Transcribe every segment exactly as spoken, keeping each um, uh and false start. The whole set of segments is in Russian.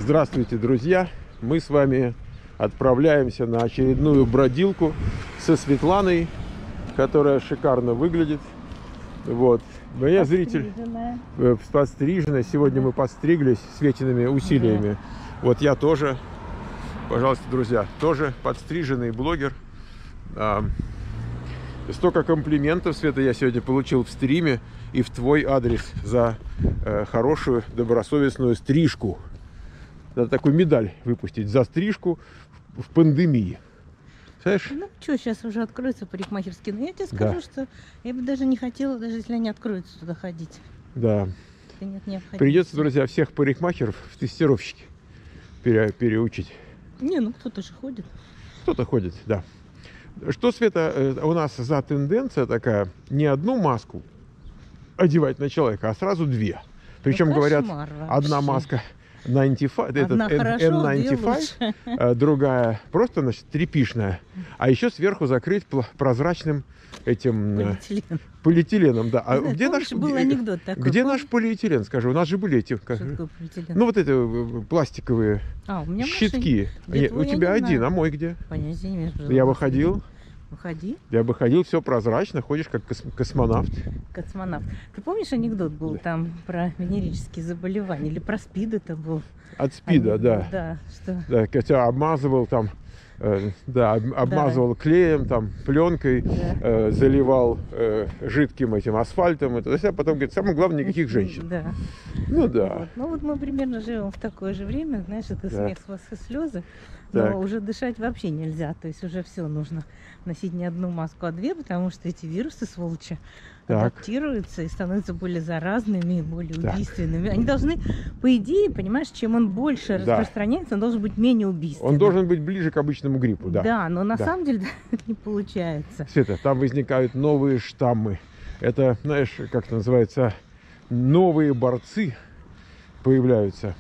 Здравствуйте, друзья! Мы с вами отправляемся на очередную бродилку со Светланой, которая шикарно выглядит. Вот. Моя зритель подстриженная. Сегодня мы подстриглись Светиными усилиями. Да. Вот я тоже, пожалуйста, друзья, тоже подстриженный блогер. А, столько комплиментов, Света, я сегодня получил в стриме и в твой адрес за э, хорошую добросовестную стрижку. Надо такую медаль выпустить за стрижку в, в пандемии. Знаешь? Ну что, сейчас уже откроются парикмахерские. Но я тебе скажу, да. что я бы даже не хотела, даже если они откроются, туда ходить. Да. Это нет необходимости. Придется, друзья, всех парикмахеров в тестировщики пере, переучить. Не, ну кто-то же ходит. Кто-то ходит, да. Что, Света, у нас за тенденция такая, не одну маску одевать на человека, а сразу две. Причем, ну, говорят, одна маска девяносто пять, одна этот хорошо, эн девяносто пять, другая просто, значит, тряпишная, а еще сверху закрыть прозрачным этим полиэтилен. полиэтиленом, да. А знаешь, где наш был анекдот такой? Где помнишь? Наш полиэтилен? Скажи, у нас же были эти, ну вот эти пластиковые а, у меня щитки. Нет, у тебя один, а мой где? Понятия не имею. Я выходил. Выходи. Я бы ходил, все прозрачно, ходишь как кос космонавт. Космонавт. Ты помнишь анекдот был да. там про венерические заболевания? Или про СПИД это был? От СПИДа, анекдот, да. Да, что... да, хотя обмазывал там, э, да, обмазывал да. клеем, там, пленкой, да. э, заливал э, жидким этим асфальтом. Это, а потом говорит, самое главное, никаких женщин. Да. Ну да. Вот. Ну вот мы примерно живем в такое же время, знаешь, это да. смех, вас и слезы. Но так. уже дышать вообще нельзя, то есть уже все нужно носить не одну маску, а две, потому что эти вирусы, сволочи, так. адаптируются и становятся более заразными и более так. убийственными. Они должны, по идее, понимаешь, чем он больше да. распространяется, он должен быть менее убийственным. Он должен быть ближе к обычному гриппу, да. Да, но на да. самом деле это не получается. Света, там возникают новые штаммы. Это, знаешь, как это называется, новые борцы появляются.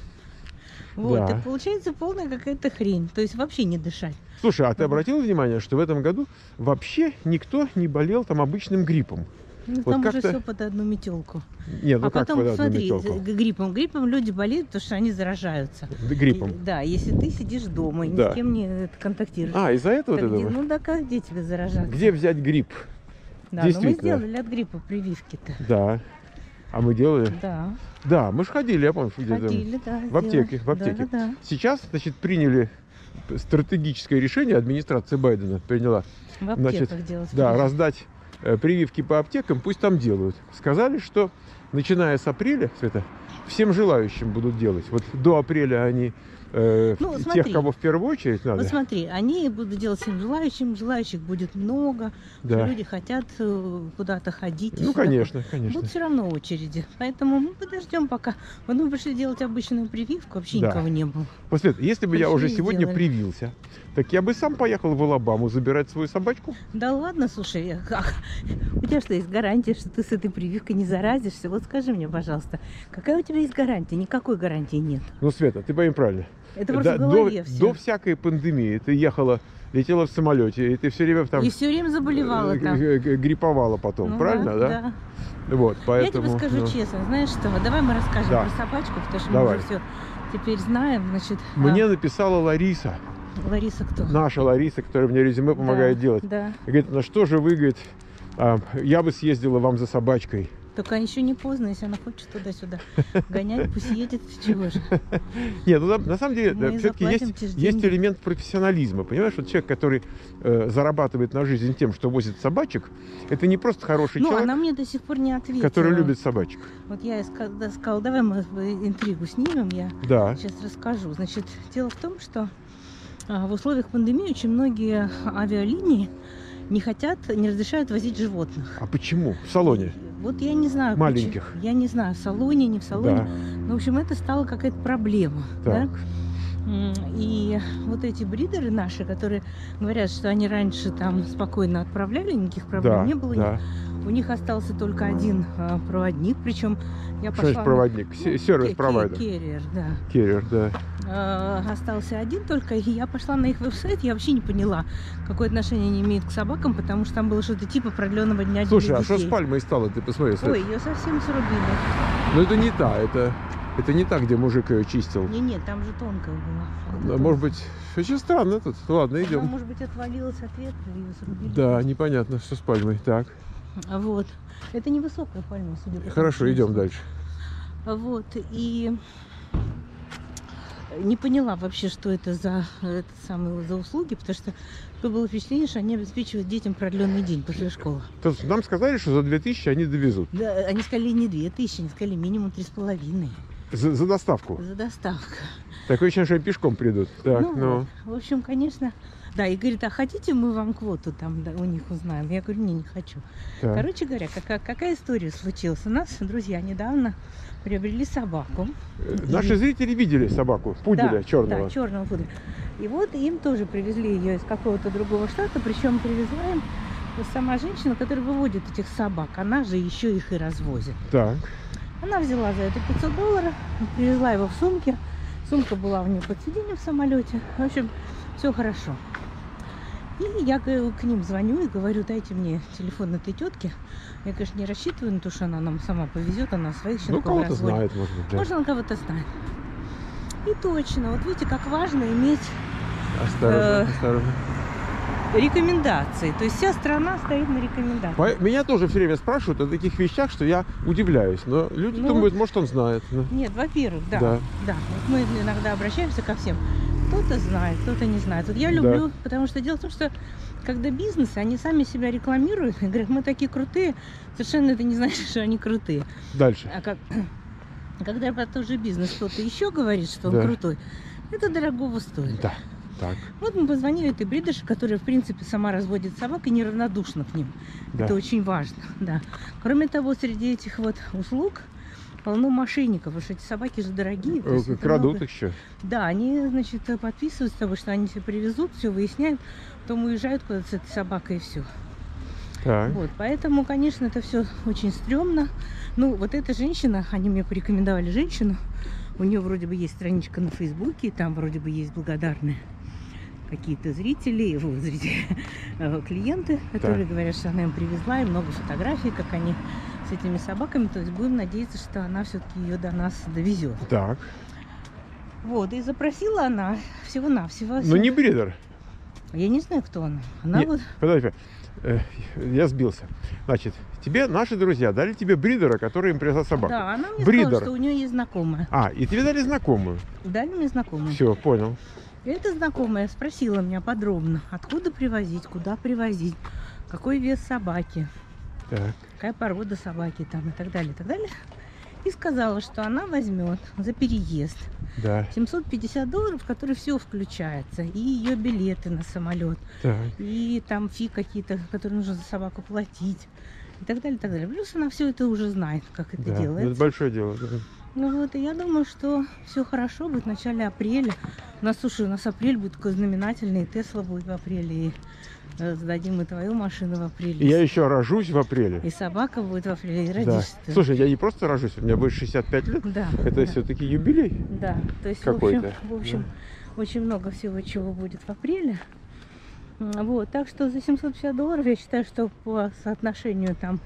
Вот, да. и получается полная какая-то хрень. То есть вообще не дышать. Слушай, а ты обратил внимание, что в этом году вообще никто не болел там обычным гриппом? Ну, вот там уже все под одну метелку. Нет, ну а как потом, под одну смотри, метелку? гриппом. Гриппом люди болеют, потому что они заражаются. Да, гриппом? И, да, если ты сидишь дома и да. ни с кем не контактируешь. А, из-за этого ты думаешь? Ну да, как где тебе заражаться? Где взять грипп? Да, но мы сделали от гриппа прививки-то. Да. А мы делали? Да. Да, мы же ходили, я помню, ходили, да, в аптеке, в аптеке. Да, да. Сейчас, значит, приняли стратегическое решение, администрация Байдена приняла. В аптеках значит, делать. Да, прививки. раздать э, прививки по аптекам, пусть там делают. Сказали, что начиная с апреля, Света, всем желающим будут делать. Вот до апреля они э, ну, тех, смотри, кого в первую очередь надо. Вот смотри, они будут делать всем желающим, желающих будет много, да. люди хотят куда-то ходить. Ну, конечно, конечно. Будут все равно очереди. Поэтому мы подождем пока. Вот мы пришли делать обычную прививку, вообще да. никого не было. После этого, если бы пришли я уже сегодня делали. привился, так я бы сам поехал в Алабаму забирать свою собачку. Да ладно, слушай, как? У тебя что, есть гарантия, что ты с этой прививкой не заразишься? Вот скажи мне, пожалуйста, какая у тебя есть гарантия? Никакой гарантии нет. Ну, Света, ты пойми правильно. Это просто до, в голове до, все. До всякой пандемии ты ехала, летела в самолете, и ты все время там... И все время заболевала там. Грипповала потом, ну, правильно, да? Да. Вот, поэтому... Я тебе скажу ну... честно, знаешь что, давай мы расскажем да. про собачку, потому что давай. мы уже все теперь знаем, значит... Мне а... написала Лариса. Лариса кто? Наша Лариса, которая мне резюме помогает да, делать. Да. Говорит, ну что же вы, говорит, а, я бы съездила вам за собачкой. Только еще не поздно, если она хочет туда-сюда гонять, пусть едет, чего же. Нет, ну на самом деле все-таки есть, есть элемент профессионализма. Понимаешь, вот человек, который э, зарабатывает на жизнь тем, что возит собачек, это не просто хороший ну, человек, она мне до сих пор не ответила. Который любит собачек. Вот я сказала, давай мы интригу снимем, я да. сейчас расскажу. Значит, дело в том, что в условиях пандемии очень многие авиалинии не хотят, не разрешают возить животных. А почему? В салоне? Вот я не знаю. Маленьких? Почему. Я не знаю, в салоне, не в салоне. Да. Но, в общем, это стало какая-то проблема. Так. Да? И вот эти бридеры наши, которые говорят, что они раньше там спокойно отправляли, никаких проблем да, не было. Да. У них остался только один а, проводник, причем я что пошла... Что проводник? Ну, сервис-провайдер? Керриер, да. Керриер, да. А, остался один только, и я пошла на их веб-сайт, я вообще не поняла, какое отношение они имеют к собакам, потому что там было что-то типа продленного дня для детей. Слушай, а что с пальмой стало? Ты посмотри. Ой, ее совсем срубили. Ну это не та, это... Это не так, где мужик ее чистил. Не, нет, там же тонкая была. Да, может быть, очень странно тут. Ладно, идем. Она, может быть, отвалилась от ветра и ее срубили. Да, непонятно, что с пальмой. Так. Вот. Это невысокая пальма, судя по тому, Хорошо, что идем я дальше. Вот, и не поняла вообще, что это за, это самое, за услуги, потому что такое было впечатление, что они обеспечивают детям продленный день после школы. То есть нам сказали, что за две тысячи они довезут. Да, они сказали не две тысячи, они сказали минимум три с половиной За, за доставку. за доставку. Такое ощущение, что они пешком придут. Так, ну, ну. Вот. В общем, конечно, да, и говорит, а хотите, мы вам квоту там да, у них узнаем? Я говорю, не, не хочу. Так. Короче говоря, какая, какая история случилась? У нас друзья недавно приобрели собаку. Наши И- зрители видели собаку, пуделя да, черного. Да, черного пуделя. И вот им тоже привезли ее из какого-то другого штата, причем привезла им сама женщина, которая выводит этих собак. Она же еще их и развозит. Так. Она взяла за это пятьсот долларов, привезла его в сумке. Сумка была у нее под сиденьем в самолете. В общем, все хорошо. И я говорю, к ним звоню и говорю, дайте мне телефон этой тетки. Я, конечно, не рассчитываю на то, что она нам сама повезет, она своих Ну, щенков кого-то разводит. знает, может быть. Да. Может, он кого-то знает. И точно, вот видите, как важно иметь Осторожно, э, осторожно. рекомендации. То есть вся страна стоит на рекомендациях. По- Меня тоже все время спрашивают о таких вещах, что я удивляюсь. Но люди Ну, думают, может, он знает. Ну, Нет, во-первых, да, Да. да. Вот мы иногда обращаемся ко всем. Кто-то знает, кто-то не знает. Вот я люблю, потому что дело в том, что когда бизнесы, они сами себя рекламируют и говорят, мы такие крутые, совершенно это не значит, что они крутые. Дальше. А как, когда про тот же бизнес кто-то еще говорит, что он Да. крутой, это дорогого стоит. Да. Так. Вот мы позвонили этой бридерше, которая, в принципе, сама разводит собак и неравнодушна к ним. Да. Это очень важно, да. Кроме того, среди этих вот услуг полно мошенников, потому что эти собаки же дорогие. то есть Э, это Крадут много- их еще. Да, они, значит, подписывают с тобой, что они все привезут, все выясняют, потом уезжают куда-то с этой собакой и все. Так. Вот, поэтому, конечно, это все очень стрёмно. Ну, вот эта женщина, они мне порекомендовали женщину, у нее вроде бы есть страничка на Фейсбуке, и там вроде бы есть благодарные какие-то зрители, о, зрители, э, клиенты, которые Так. говорят, что она им привезла, и много фотографий, как они с этими собаками. То есть будем надеяться, что она все-таки ее до нас довезет. Так. Вот, и запросила она всего-навсего. Ну не бридер. Я не знаю, кто она. Она Не, вот... Подожди, э, я сбился. Значит, тебе наши друзья дали тебе бридера, который им привезла собаку. Да, она мне Бридер. сказала, что у нее есть знакомая. А, и тебе дали знакомую. Дали мне знакомую. Все, понял. И эта знакомая спросила меня подробно, откуда привозить, куда привозить, какой вес собаки, Так. какая порода собаки там и так далее, и так далее. И сказала, что она возьмет за переезд Да. семьсот пятьдесят долларов, в которые все включается. И ее билеты на самолет, Так. и там фи какие-то, которые нужно за собаку платить. И так далее, и так далее. Плюс она все это уже знает, как это Да. делается. Это большое дело. Да. Ну вот, и я думаю, что все хорошо будет в начале апреля. У нас, слушай, у нас апрель будет такой знаменательный, и Тесла будет в апреле, и э, сдадим и твою машину в апреле. И я еще рожусь в апреле. И собака будет в апреле, и Да. родишься ты. Слушай, я не просто рожусь, у меня будет шестьдесят пять лет. Да. Это да, все-таки юбилей. да. То есть, в общем, какой-то. в общем очень много всего, чего будет в апреле. М, Вот, так что за семьсот пятьдесят долларов я считаю, что по соотношению там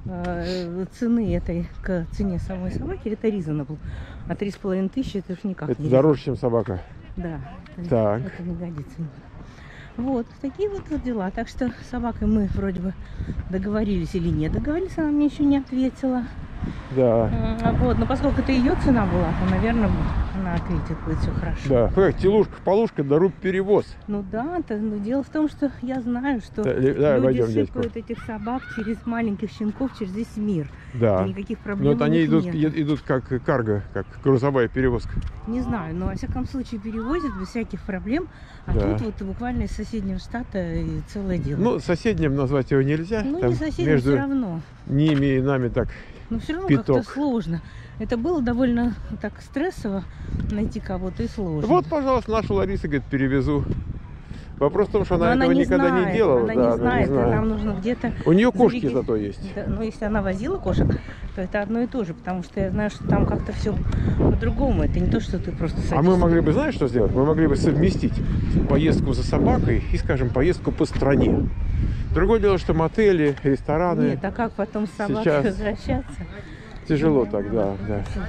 э, цены этой к цене самой собаки это reasonable. А три с половиной тысячи это уж никак Это не дороже, чем собака. Да, это, Так. это не годится. Вот, такие вот, вот дела. Так что с собакой мы вроде бы договорились или не договорились, она мне еще не ответила. Да. М, Вот, но поскольку это ее цена была, то, наверное, она ответит, будет все хорошо. Да. Как телушка, полушка, да руб перевоз. Ну да, то, но дело в том, что я знаю, что Да, ли- давай, люди войдем, дядьку. сыпают этих собак через маленьких щенков, через весь мир. Да. И никаких Но проблем вот у они них идут, нет. е- идут как карго, как грузовая перевозка. Не знаю, но во всяком случае перевозят без всяких проблем. А Да. тут вот буквально из соседнего штата и целое дело. Ну, соседним назвать его нельзя. Ну, Там не соседи, между все равно. ними и нами так. Но все равно пяток. как-то сложно. Это было довольно так стрессово найти кого-то и сложно. Вот, пожалуйста, нашу Ларису, говорит, перевезу. Вопрос в том, что Но она, этого не никогда знает, не делала. Она да, не она знает, не знает. нам нужно где-то... У нее кошки зарегис- зато есть. Да, но если она возила кошек, то это одно и то же, потому что я знаю, что там как-то все по-другому. Это не то, что ты просто А мы садишься. могли бы, знаешь, что сделать? Мы могли бы совместить поездку за собакой и, скажем, поездку по стране. Другое дело, что мотели, рестораны. Нет, а как потом с собакой Сейчас. возвращаться? Тяжело так, да, да.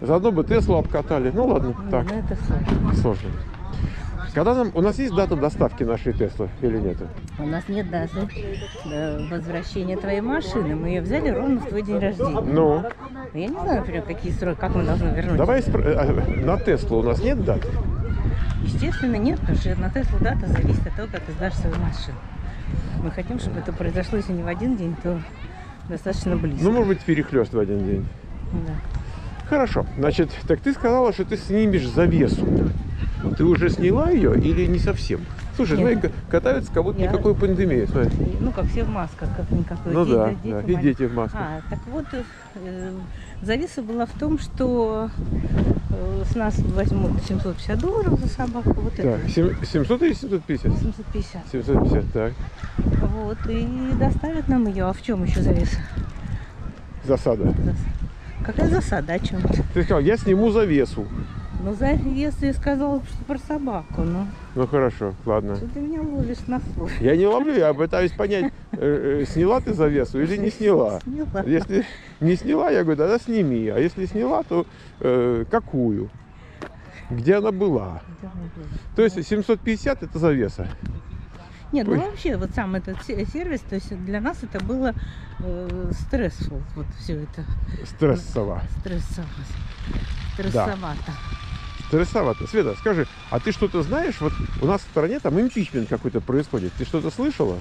Заодно бы Теслу обкатали. Ну ладно, Ну, так, ну, это сложно. сложно. Когда нам, у нас есть дата доставки нашей Теслы или нет? У нас нет даты э, возвращения твоей машины. Мы ее взяли ровно в твой день рождения. Ну, Я не знаю, например, какие сроки, как мы должны вернуть. давай спро- а, на Теслу у нас нет даты? Естественно, нет, потому что на Теслу дата зависит от того, как ты сдашь свою машину. Мы хотим, чтобы это произошло, если не в один день, то достаточно близко. Ну, может быть, перехлест в один день. Да. Хорошо. Значит, так ты сказала, что ты снимешь завесу. Ты уже сняла ее или не совсем? Слушай, Нет. смотри, катаются, как будто Я- никакой пандемии. Смотри. Ну, как все в масках, как никакой. Ну Дети- да, дети да, и маленькие. дети в масках. А, так вот, э, завеса была в том, что э, с нас возьмут семьсот пятьдесят долларов за собаку. Вот это. Так, сем- семьсот или семьсот пятьдесят? семьсот пятьдесят. семьсот пятьдесят, так. Вот, и доставят нам ее. А в чем еще завеса? Засада. Зас- Какая засада? О чем? Ты сказал, я сниму завесу. Ну, завеса я сказала, что про собаку. Ну, Ну хорошо, ладно. что ты меня ловишь на слово? Я не ловлю, я пытаюсь понять, э, э, сняла ты завесу или не сняла. Сняла. Если не сняла, я говорю, тогда сними. А если сняла, то э, какую? Где она была? То есть семьсот пятьдесят это завеса. Нет, ну Ой. вообще, вот сам этот се- сервис, то есть для нас это было э, стрессфул, вот все это. Стрессово. Стрессово. Стрессовато. Стрессовато. Света, скажи, а ты что-то знаешь? Вот у нас в стране там импичмент какой-то происходит. Ты что-то слышала?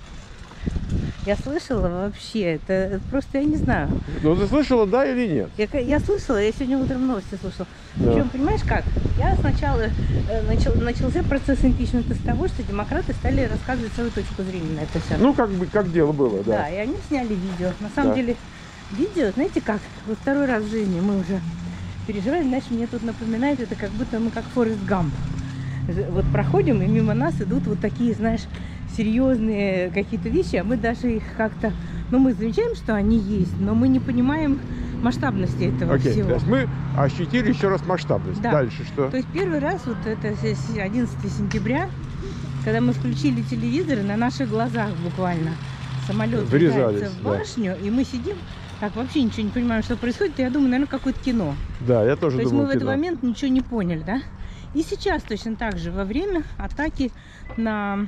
Я слышала вообще, это, это просто я не знаю. Ну ты слышала, да или нет? Я, ка- я слышала, я сегодня утром новости слушала. Да. Причем, понимаешь как? Я сначала э, начал, начался процесс импичмента с того, что демократы стали рассказывать свою точку зрения на это все. Ну, как бы, как дело было, Да, да. и они сняли видео. На самом Да. деле, видео, знаете как, вот второй раз в жизни мы уже переживали, знаешь, мне тут напоминает, это как будто мы как Форест Гамп. Вот проходим, и мимо нас идут вот такие, знаешь, серьезные какие-то вещи, а мы даже их как-то, ну, мы замечаем, что они есть, но мы не понимаем масштабности этого Окей, всего. то есть мы ощутили еще раз масштабность. Да. Дальше что? То есть первый раз, вот это с- одиннадцатого сентября, когда мы включили телевизор, и на наших глазах буквально самолет Врезались, врезается в да. башню, и мы сидим, так вообще ничего не понимаем, что происходит, и я думаю, наверное, какое-то кино. Да, я тоже То есть думал, мы в этот кино. момент ничего не поняли, да? И сейчас точно так же, во время атаки на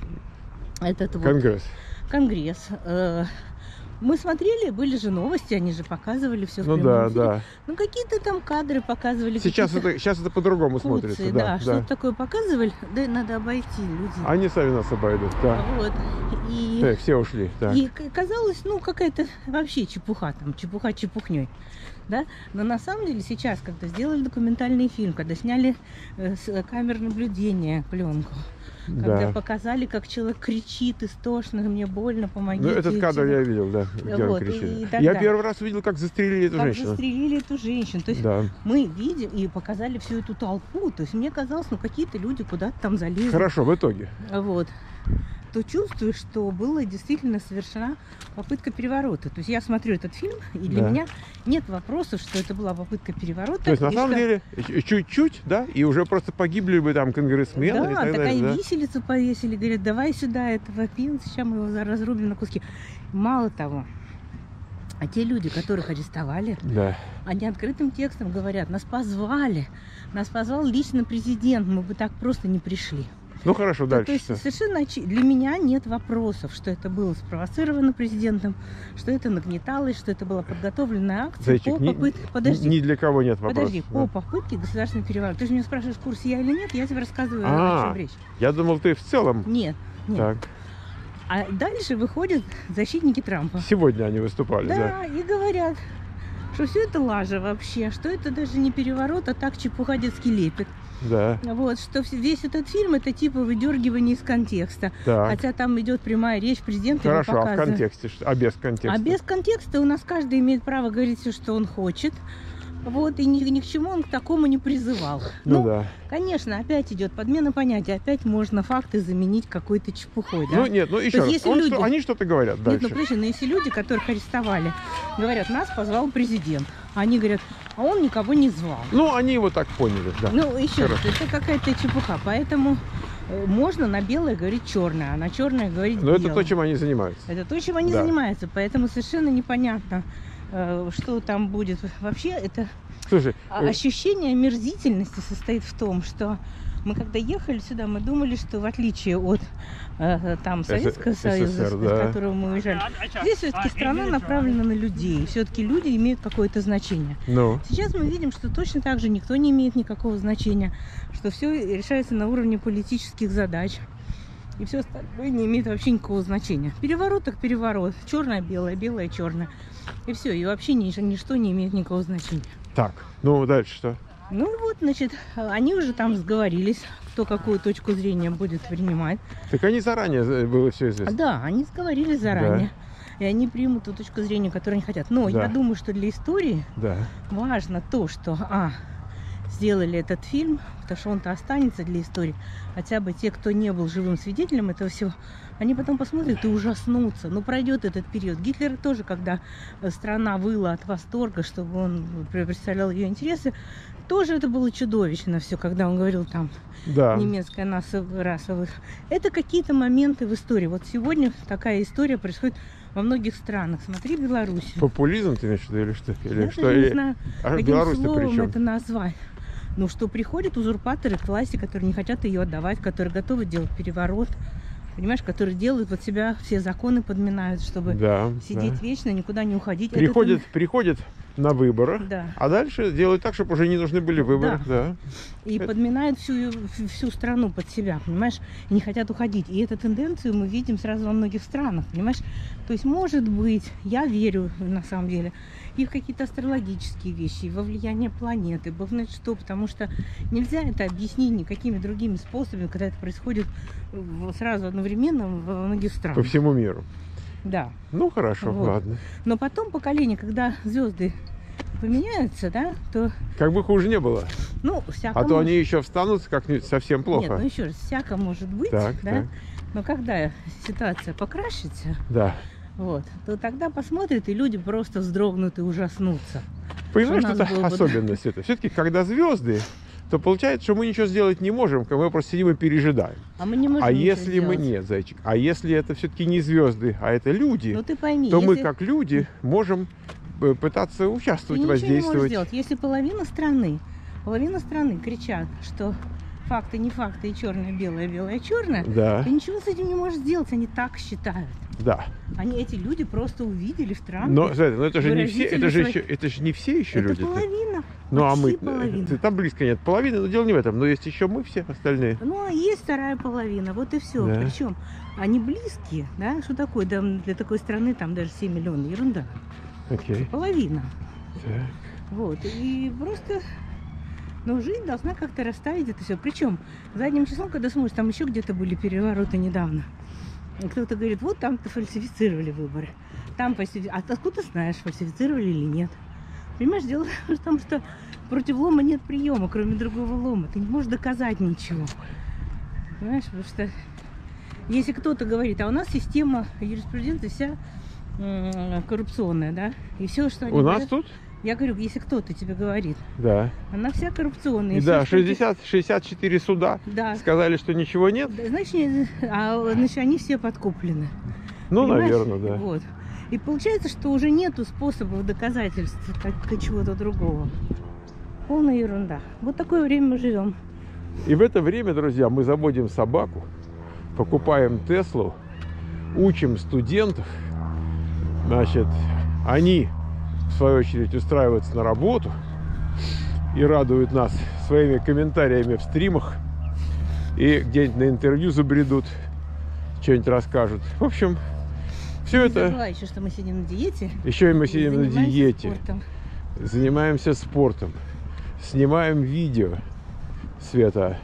этот вот Конгресс. конгресс, э, мы смотрели, были же новости, они же показывали все в Ну прямом да, эфире. да. Ну какие-то там кадры показывали. Сейчас какие-то это, сейчас это по-другому куцы, смотрится. да, Да, что-то да. такое показывали, да и надо обойти людей. Они сами нас обойдут, да. Вот. И, Так, все ушли. Так. и к- казалось, ну, какая-то вообще чепуха, там, чепуха чепухней. Да? Но на самом деле сейчас, когда сделали документальный фильм, когда сняли э, с камер наблюдения пленку, когда Да. показали, как человек кричит истошно, мне больно, помогите. Ну, этот кадр я видел, да, где он Вот, и кричит. так Я далее. первый раз увидел, как застрелили эту как женщину. застрелили эту женщину. То есть Да. мы видим и показали всю эту толпу. То есть мне казалось, ну какие-то люди куда-то там залезли. Хорошо, в итоге. Вот. То чувствую, что была действительно совершена попытка переворота. То есть я смотрю этот фильм, и для Да. меня нет вопросов, что это была попытка переворота. То есть, на и самом что- деле, ч- чуть-чуть, да, и уже просто погибли бы там конгрессмены Да, и так такая далее, да? виселицу повесили, говорят, давай сюда этого пинца, сейчас мы его за- разрубим на куски. Мало того, а те люди, которых арестовали, Да. они открытым текстом говорят, нас позвали, нас позвал лично президент, мы бы так просто не пришли. Ну хорошо, То, дальше. то есть что? совершенно очи- для меня нет вопросов, что это было спровоцировано президентом, что это нагнеталось, что это была подготовленная акция Зайчик, по ни- попытке. Подожди, Ни для кого нет вопросов. подожди, да. по попытке государственного переворота. Ты же меня спрашиваешь, в курсе я или нет, я тебе рассказываю, А. о чем речь. Я думал, ты в целом. Нет, нет. Так. А дальше выходят защитники Трампа. Сегодня они выступали, да. Да, и говорят, что все это лажа вообще, что это даже не переворот, а так чепуха, детский лепет. Да. Вот, что вс- весь этот фильм это типа выдергивание из контекста. Так. Хотя там идет прямая речь президента. его Хорошо, а в показывают. контексте? что- А без контекста? А без контекста у нас каждый имеет право говорить все, что он хочет. Вот, и ни, ни к чему он к такому не призывал. Ну, да. конечно, опять идет подмена понятия, опять можно факты заменить какой-то чепухой, да? Ну нет, ну еще есть раз. если Он люди- что- они что-то говорят Нет, дальше. ну подожди, но если люди, которых арестовали, говорят, нас позвал президент, а они говорят, а он никого не звал. Ну, они его так поняли, да. Ну, еще раз, Хорошо. это какая-то чепуха, поэтому э, можно на белое говорить черное, а на черное говорить Но это белое. то, чем они занимаются. Это то, чем они Да. занимаются, поэтому совершенно непонятно, э, что там будет. Вообще, это Слушай, А э, ощущение омерзительности состоит в том, что мы когда ехали сюда, мы думали, что в отличие от э, там Советского С- Союза, СССР, с да. которого мы уезжали, здесь все-таки страна направлена на людей. Все-таки люди имеют какое-то значение. ну, Сейчас мы видим, что точно так же никто не имеет никакого значения, что все решается на уровне политических задач. И все остальное не имеет вообще никакого значения. Переворот так переворот. Черное-белое, белое-черное. И все. И вообще ни- ничто не имеет никакого значения. так, ну дальше что? Ну вот, значит, они уже там сговорились, кто какую точку зрения будет принимать. Так они заранее э, было все известно. Да, они сговорились заранее. И они примут ту точку зрения, которую они хотят. Но Да. я думаю, что для истории Да. важно то, что, а, сделали этот фильм, потому что он-то останется для истории. Хотя бы те, кто не был живым свидетелем этого всего, они потом посмотрят и ужаснутся. Но пройдет этот период. Гитлер тоже, когда страна выла от восторга, чтобы он представлял ее интересы, тоже это было чудовищно все, когда он говорил там Да. немецкая наса- расовых. Это какие-то моменты в истории. Вот сегодня такая история происходит во многих странах. Смотри, Беларусь. Популизм ты имеешь в виду или что? Или Я что? даже не Или- знаю, А каким Беларусь-то при словом чем? это назвать. Ну, что приходят узурпаторы к власти, которые не хотят ее отдавать, которые готовы делать переворот, понимаешь, которые делают под себя, все законы подминают, чтобы Да, сидеть да. вечно, никуда не уходить. Это Приходят, приходят на выборах, Да. а дальше делают так, чтобы уже не нужны были выборы. Да. И подминают всю, всю страну под себя, понимаешь, и не хотят уходить. И эту тенденцию мы видим сразу во многих странах, понимаешь. То есть, может быть, я верю, на самом деле, и в какие-то астрологические вещи, и во влияние планеты, бог знает что, потому что нельзя это объяснить никакими другими способами, когда это происходит в- сразу одновременно во многих По странах. всему миру. Да. Ну хорошо, Вот. ладно. Но потом поколение, когда звезды поменяются, да, то, Как бы хуже не было. ну, всяко А то может- они еще встанут как-нибудь совсем Нет, плохо. ну еще раз, всяко может быть, Так, да. так. Но когда ситуация покращится, Да. вот, то тогда посмотрят, и люди просто вздрогнут и ужаснутся. Понимаешь, У что нас это был бы- особенность это? Все-таки, когда звезды, то получается, что мы ничего сделать не можем, мы просто сидим и пережидаем. А мы не можем А ничего если мы сделать. нет, зайчик, а если это все-таки не звезды, а это люди, Ну ты пойми, то мы если как люди можем э, пытаться ты участвовать, ничего не можешь воздействовать. сделать, если половина страны, половина страны кричат, что факты не факты, и черное, белое, белое, черное, Да, ты ничего с этим не можешь сделать, они так считают. да. Они, эти люди просто увидели в Трампе. Но, знаете, но это же не все, это же выразители еще, это же не все еще Это люди. половина. Ну а почти мы, половина. ты- там близко нет половины, но дело не в этом. Но есть еще мы все остальные. Ну, а есть вторая половина, вот и все. Да. Причем они близкие, да? Что такое? Да, для такой страны там даже семь миллионов, ерунда. Окей. Половина. Так. Вот. И просто, ну, жизнь должна как-то расставить это все. Причем задним числом, когда смотришь, там еще где-то были перевороты недавно. И кто-то говорит, вот там-то фальсифицировали выборы. Там фальсифицировали. А откуда ты знаешь, фальсифицировали или нет? Понимаешь, дело в том, что против лома нет приема, кроме другого лома. Ты не можешь доказать ничего. Понимаешь, потому что если кто-то говорит, а у нас система юриспруденции вся м, коррупционная, да, и все, что они У нас говорят- тут? Я говорю, если кто-то тебе говорит, Да. она вся коррупционная. И всё, да, что эти- шестьдесят шестьдесят четыре суда Да. сказали, что ничего нет. Да, Значит, не- а, значит, они все подкуплены. Ну, Понимаешь? наверное, да. Вот. И получается, что уже нету способов доказательств как чего-то другого. Полная ерунда. Вот такое время мы живем. И в это время, друзья, мы заводим собаку, покупаем Теслу, учим студентов. Значит, они, в свою очередь, устраиваются на работу и радуют нас своими комментариями в стримах. И где-нибудь на интервью забредут, что-нибудь расскажут. В общем, все Не это... забывай еще, что мы сидим на диете. Еще и мы и сидим на занимаемся диете, спортом. занимаемся спортом, снимаем видео, Света,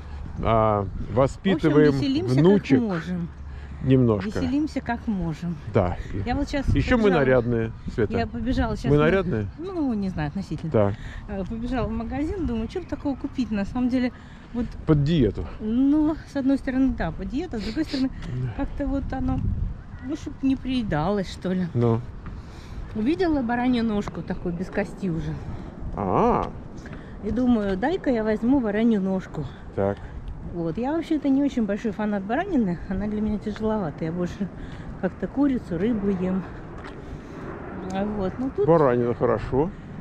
а, воспитываем В общем, веселимся внучек как можем. немножко. Веселимся как можем. Да. Я вот сейчас Еще мы нарядные, Света. Я побежала сейчас. Мы нарядные? Ну, не знаю, относительно. Так, Э, Побежала в магазин, думаю, что бы такого купить. На самом деле, вот, под диету. ну, с одной стороны, да, по диета, с другой стороны, как-то вот оно, ну, чтобы не приедалось, что ли. Ну. Увидела баранью ножку такой, без кости уже. А, И думаю, дай-ка я возьму баранью ножку. так. Вот. Я вообще-то не очень большой фанат баранины. Она для меня тяжеловата. Я больше как-то курицу, рыбу ем. А вот. Ну, тут Баранина хорошо.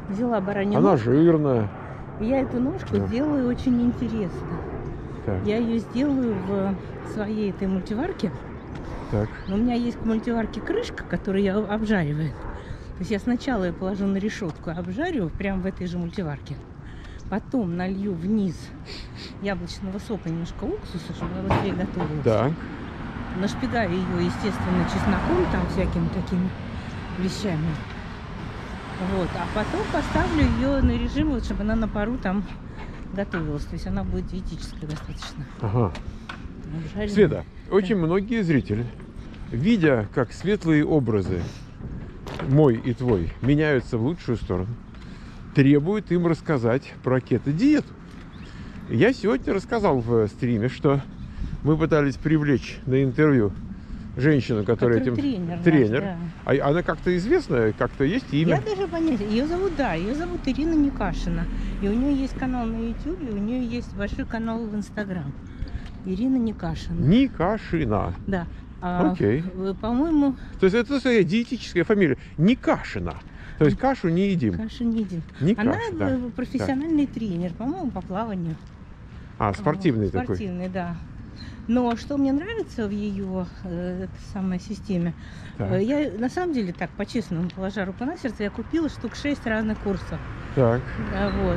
Взяла баранью Она ножку. жирная. Я эту ножку Да. сделаю очень интересно. Так, Я ее сделаю в своей этой мультиварке. так. Но у меня есть к мультиварке крышка, которую я обжариваю. То есть я сначала ее положу на решетку, обжариваю прямо в этой же мультиварке. Потом налью вниз яблочного сока, немножко уксуса, чтобы она быстрее готовилась. Так. Нашпигаю ее, естественно, чесноком, там всякими такими вещами. Вот. А потом поставлю ее на режим, вот, чтобы она на пару там готовилась. То есть она будет диетическая достаточно. Ага. Обжаренная. Света, очень многие зрители, видя, как светлые образы, мой и твой, меняются в лучшую сторону, требуют им рассказать про кето-диету. Я сегодня рассказал в стриме, что мы пытались привлечь на интервью женщину, которая Который этим тренер наш, тренер. да. А она как-то известная, как-то есть имя? Я даже понятия. Ее зовут, да, ее зовут Ирина Никашина. И у нее есть канал на YouTube, и у нее есть большой канал в Инстаграм. Ирина Никашина. Никашина. Да. А, Окей. э, По-моему, То есть это своя диетическая фамилия. Никашина. То есть кашу не едим. Каша не едим. Не Она каша, да. э, профессиональный тренер, по-моему, по плаванию. А, спортивный Вот, такой. Спортивный, да. Но что мне нравится в ее э, этой самой системе, Так. э, я на самом деле так по-честному, положа руку на сердце, я купила штук шесть разных курсов. Так. Да, вот.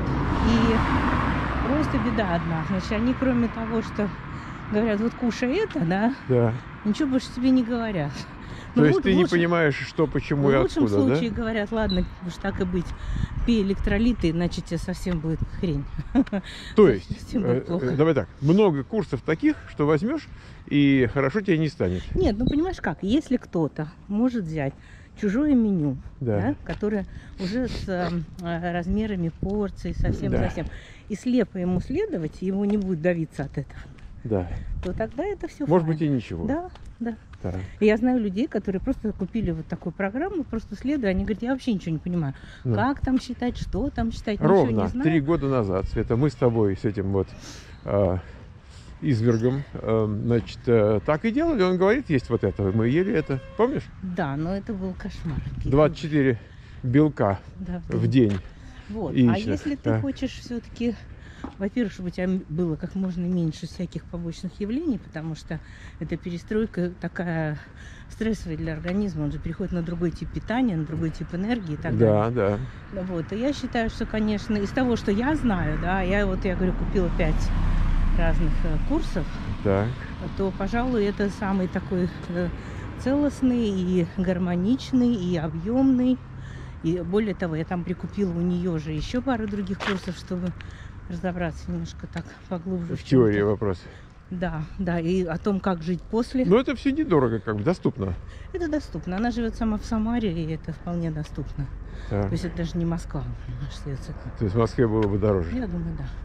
И просто беда одна. Значит, они кроме того, что говорят, вот кушай это, да, Да. ничего больше тебе не говорят. То Ну, есть в ты не лучшем- понимаешь, что, почему и В лучшем откуда, случае да? говорят, ладно, уж так и быть, пей электролиты, иначе тебе совсем будет хрень. То есть, Совсем будет э, плохо. э, давай так, много курсов таких, что возьмешь, и хорошо тебе не станет. Нет, ну понимаешь как, если кто-то может взять чужое меню, Да. да, которое уже с э, размерами порций, совсем-совсем, Да. и слепо ему следовать, и ему не будет давиться от этого, Да. то тогда это все Может быть и ничего. Да, да. Так. И я знаю людей, которые просто купили вот такую программу, просто следуя, они говорят, я вообще ничего не понимаю. Ну. Как там считать, что там считать, ничего Ровно не знаю. три года назад, Света, мы с тобой, с этим вот э, извергом, э, значит, э, так и делали. Он говорит, есть вот это, мы ели это. Помнишь? Да, но это был кошмар. двадцать четыре белка Да, в день. Вот. А яичных, если ты да. хочешь все-таки, во-первых, чтобы у тебя было как можно меньше всяких побочных явлений, потому что эта перестройка такая стрессовая для организма, он же переходит на другой тип питания, на другой тип энергии и так Да, далее. да. Вот. И я считаю, что, конечно, из того, что я знаю, да, я вот, я говорю, купила пять разных э, курсов, Так. то, пожалуй, это самый такой э, целостный и гармоничный, и объемный. И более того, я там прикупила у нее же еще пару других курсов, чтобы разобраться немножко так поглубже. В чем-то. теории вопрос. Да, да, и о том, как жить после. Но это все недорого, как бы доступно. Это доступно. Она живет сама в Самаре, и это вполне доступно. Так. То есть это даже не Москва, понимаешь, остается. То есть в Москве было бы дороже. Я думаю, да.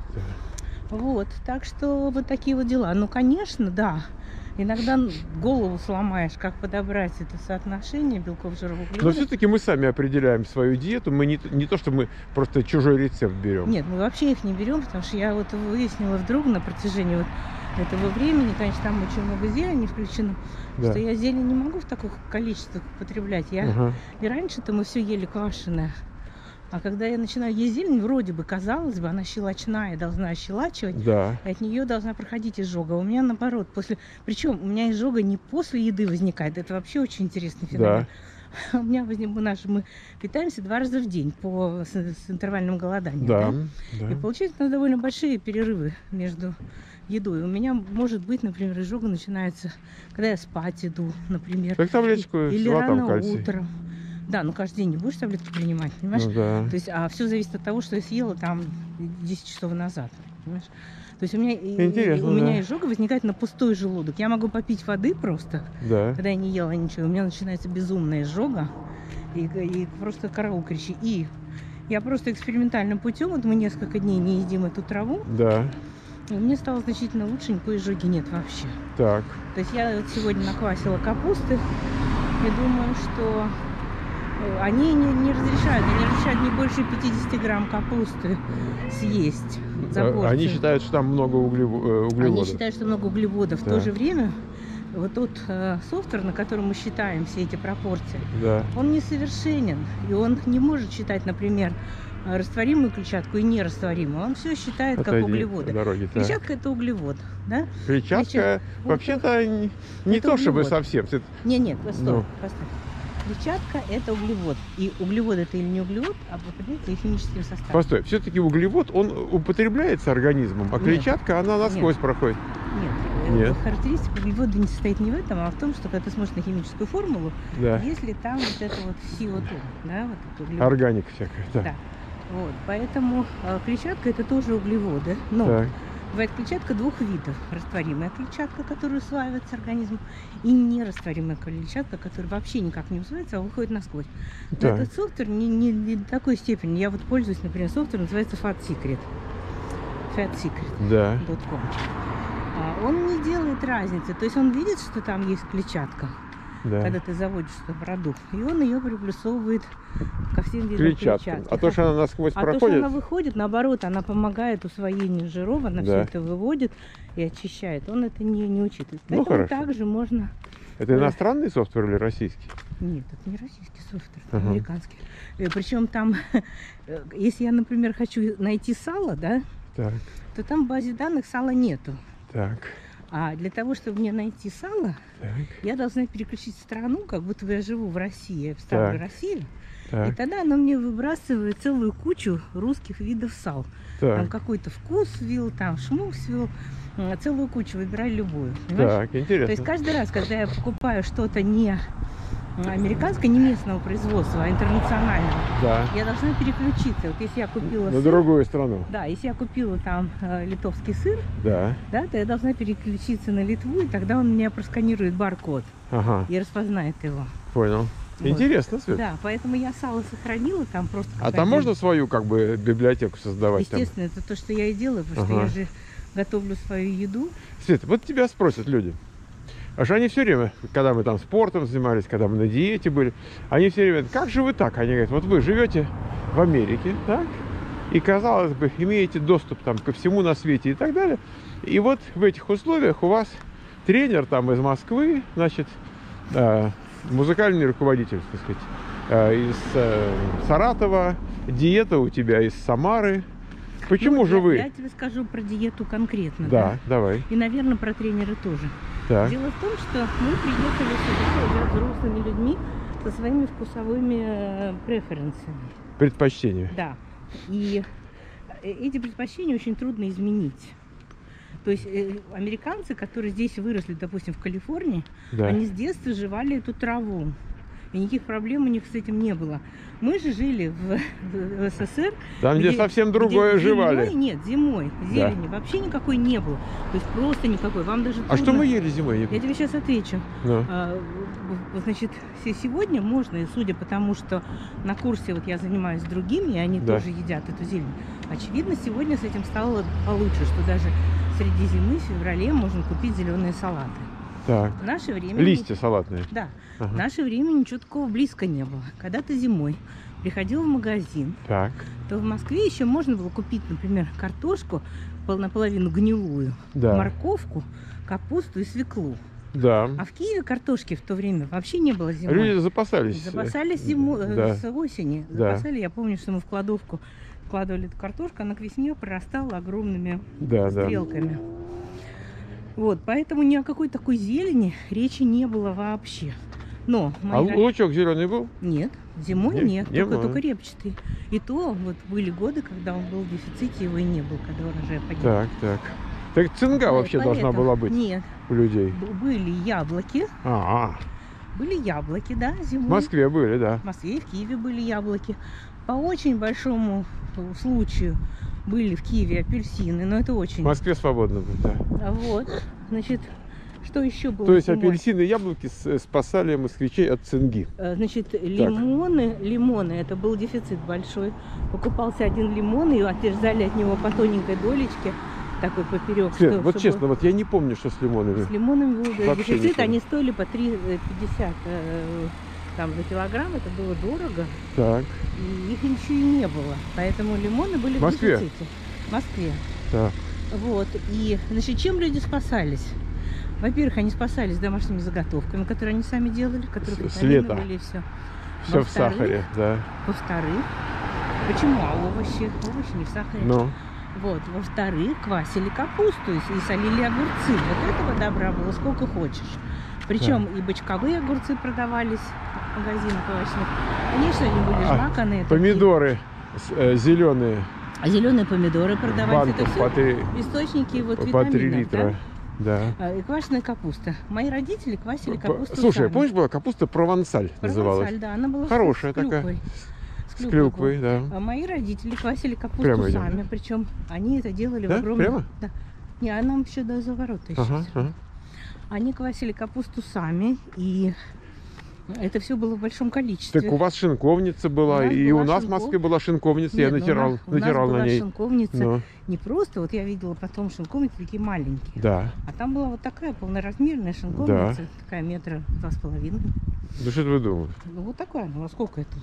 Да. Вот, так что вот такие вот дела. Ну, конечно, да. Иногда голову сломаешь, как подобрать это соотношение белков, жиров, Но углеводов. все-таки мы сами определяем свою диету. Мы не, не то, что мы просто чужой рецепт берем. Нет, мы вообще их не берем, потому что я вот выяснила вдруг на протяжении вот этого времени, конечно, там очень много зелени включено, Да. что я зелень не могу в таких количествах употреблять. Я Ага. и раньше-то мы все ели квашеное. А когда я начинаю есть зелень, вроде бы, казалось бы, она щелочная, должна ощелачивать, Да. и от нее должна проходить изжога. У меня наоборот, после... Причем у меня изжога не после еды возникает, это вообще очень интересный феномен. Да. У меня возник, у нас же мы питаемся два раза в день по, с, с интервальным голоданием. Да. да? Да. И получается у нас довольно большие перерывы между едой. У меня может быть, например, изжога начинается, когда я спать иду, например. Как таблеточку И- Или взяла, там рано кальций. утром. Да, ну каждый день не будешь таблетки принимать, понимаешь? Ну да. То есть, а все зависит от того, что я съела там десять часов назад, понимаешь? То есть у меня, и- Интересно, у меня да. изжога возникает на пустой желудок. Я могу попить воды просто, Да. когда я не ела ничего. У меня начинается безумная изжога. И, и просто караул кричи. И я просто экспериментальным путем, вот мы несколько дней не едим эту траву, Да. и мне стало значительно лучше, никакой изжоги нет вообще. Так. То есть я вот сегодня наквасила капусты и думаю, что э, они не, не разрешают, они разрешают не больше пятьдесят грамм капусты съесть за А- порцию. Они считают, что там много углево- э, Они углеводов. считают, что много углеводов. В Да. то же время вот тот э, софтвер, на котором мы считаем все эти пропорции, Да. он несовершенен. И он не может считать, например, растворимую клетчатку и нерастворимую. Он все считает как Отойди углеводы. по дороге, да. Клетчатка это углевод, да? Клетчатка Клетчатка- вообще-то не, не это то чтобы углевод. совсем. Это- Не, нет, постой, Ну. постой. Клетчатка это углевод. И углевод это или не углевод, а определяется и химическим составом. Постой, все-таки углевод, он употребляется организмом, а Нет. клетчатка, она насквозь проходит. Нет. Нет. Э, Характеристика углевода не состоит не в этом, а в том, что когда ты смотришь на химическую формулу, Да. если там вот это вот си о два, да, вот это углевод. Органика всякая. Да. Да. Вот, поэтому э, клетчатка это тоже углеводы. Но Так. бывает клетчатка двух видов. Растворимая клетчатка, которая усваивается организмом, и нерастворимая клетчатка, которая вообще никак не усваивается, а выходит насквозь. Но Так. этот софтвер не, не, не до такой степени. Я вот пользуюсь, например, софтвер, называется Fat Secret. Fat Secret. Да. .com. А, Он не делает разницы. То есть он видит, что там есть клетчатка, Да. когда ты заводишь эту продукт, и он ее приплюсовывает ко всем видам Клетчатка. клетчатки. А то, что она насквозь А то, проходит. что она выходит, наоборот, она помогает усвоению жиров, она все Да. это выводит и очищает. Он это не, не учитывает. Ну, Поэтому хорошо. также можно... Это иностранный софтвер или российский? Нет, это не российский софтвер, это Ага. американский. Причем там, э, если я, например, хочу найти сало, да, Так, то там в базе данных сала нету. так, А для того, чтобы мне найти сало, так, я должна переключить страну, как будто бы я живу в России, я вставлю Так. Россию, и так, тогда оно мне выбрасывает целую кучу русских видов сал. Там так, какой-то вкус вил, там шмус вил, м, целую кучу, выбирай любую. Понимаешь? так, То есть интересно. каждый раз, когда я покупаю что-то не американское, не местного производства, а интернационального, Да. я должна переключиться. Вот если я купила На сыр, другую страну. да, если я купила там э, литовский сыр, Да. да, то я должна переключиться на Литву, и тогда он меня просканирует баркод Ага, и распознает его. понял. Вот. Интересно, Свет. Да, поэтому я сало сохранила там просто. А как там один. можно свою как бы библиотеку создавать? Там? Естественно, это то, что я и делаю, потому что Ага. я же готовлю свою еду. Свет, вот тебя спросят люди. Аж они все время, когда мы там спортом занимались, когда мы на диете были, они все время, как же вы так? Они говорят, вот вы живете в Америке, так? И, казалось бы, имеете доступ там ко всему на свете и так далее. И вот в этих условиях у вас тренер там из Москвы, значит, э, музыкальный руководитель, так сказать, э, из э, Саратова, диета у тебя из Самары. Почему Ну, же я, вы? Я тебе скажу про диету конкретно. Да, давай. И, наверное, про тренера тоже. Так, Дело в том, что мы приехали сюда уже взрослыми людьми со своими вкусовыми э, преференсами. предпочтение. Да. И э, эти предпочтения очень трудно изменить. То есть э, американцы, которые здесь выросли, допустим, в Калифорнии, Да. они с детства жевали эту траву. И никаких проблем у них с этим не было. Мы же жили в, в СССР. Там, где совсем другое где жевали. Зимой, нет, зимой зелени вообще никакой не было. То есть просто никакой. Вам даже А что трудно- мы ели зимой? Я тебе сейчас отвечу. Ну, А, в- Значит, се- сегодня можно, и судя по тому, что на курсе вот я занимаюсь с другими, и они Да. тоже едят эту зелень, очевидно, сегодня с этим стало получше, что даже среди зимы, в феврале, можно купить зеленые салаты. так. В наше время... Листья салатные. Да. Ага. В наше время ничего такого близко не было. Когда ты зимой приходил в магазин, Так. то в Москве еще можно было купить, например, картошку пол- наполовину гнилую, Да. морковку, капусту и свеклу. Да. А в Киеве картошки в то время вообще не было зимой. Люди запасались. Запасались зиму, э, Да. с осени. Да. Запасали. Я помню, что мы в кладовку вкладывали эту картошку, она к весне прорастала огромными Да, да. стрелками. Вот, поэтому ни о какой такой зелени речи не было вообще. Но А мои ро- лучок зеленый был? нет, зимой Не- нет, не только, было. только репчатый. И то вот были годы, когда он был в дефиците, его и не было, когда урожай погиб. Так, так. Так цинга Вот, вообще должна поэтому- была быть Нет, у людей. б- были яблоки, А, были яблоки, да, зимой. в Москве были, да. В Москве и в Киеве были яблоки. По очень большому э, случаю были в Киеве апельсины, но это В очень. Москве свободно было, да. А вот, значит, что еще было? То есть зимой? апельсины и яблоки с- спасали москвичей от цинги. Э, Значит, лимоны, лимоны, это был дефицит большой. Покупался один лимон, и отрезали от него по тоненькой долечке, такой поперек. Свет, что- вот чтобы- честно, вот я не помню, что с лимонами. С лимонами был да, Вообще не дефицит, помню. они стоили по три пятьдесят э, там за килограмм, это было дорого. Так, И их еще и не было. Поэтому лимоны были В в Москве? дефиците. В Москве. так. Вот. И, значит, чем люди спасались? Во-первых, они спасались домашними заготовками, которые они сами делали, которые С лета. были все. Все в сахаре, да. Во-вторых, почему? А овощи? Овощи не в сахаре. Ну. Вот. Во-вторых, квасили капусту и, и солили огурцы. Вот этого добра было сколько хочешь. Причем да. и бочковые огурцы продавались в магазинах овощных. Конечно, они были а, жмаканые. Помидоры э, зеленые. А зеленые помидоры продавались. Банках Это все по три, источники вот по витаминов, три литра. Да? Да. И квашеная капуста. Мои родители квасили капусту Слушай, сами. помнишь, была капуста провансаль, называлась? Провансаль, да, она была хорошая с клюквой. такая. С С клюквой, клюквой, да. А мои родители квасили капусту Прямо сами, идем. причем они это делали Да? в огромном... Прямо? Да. Не, а нам еще до заворота еще. Ага, ага. Они квасили капусту сами, и это все было в большом количестве. Так у вас шинковница была, У нас и была у нас шинков- в Москве была шинковница, Нет, я ну, натирал, у нас, у нас натирал была на ней. шинковница Ну, не просто, вот я видела потом шинковницы такие маленькие, да. а там была вот такая полноразмерная шинковница, такая метра два с половиной. Ну что вы думаете? Ну вот такая, ну а сколько это?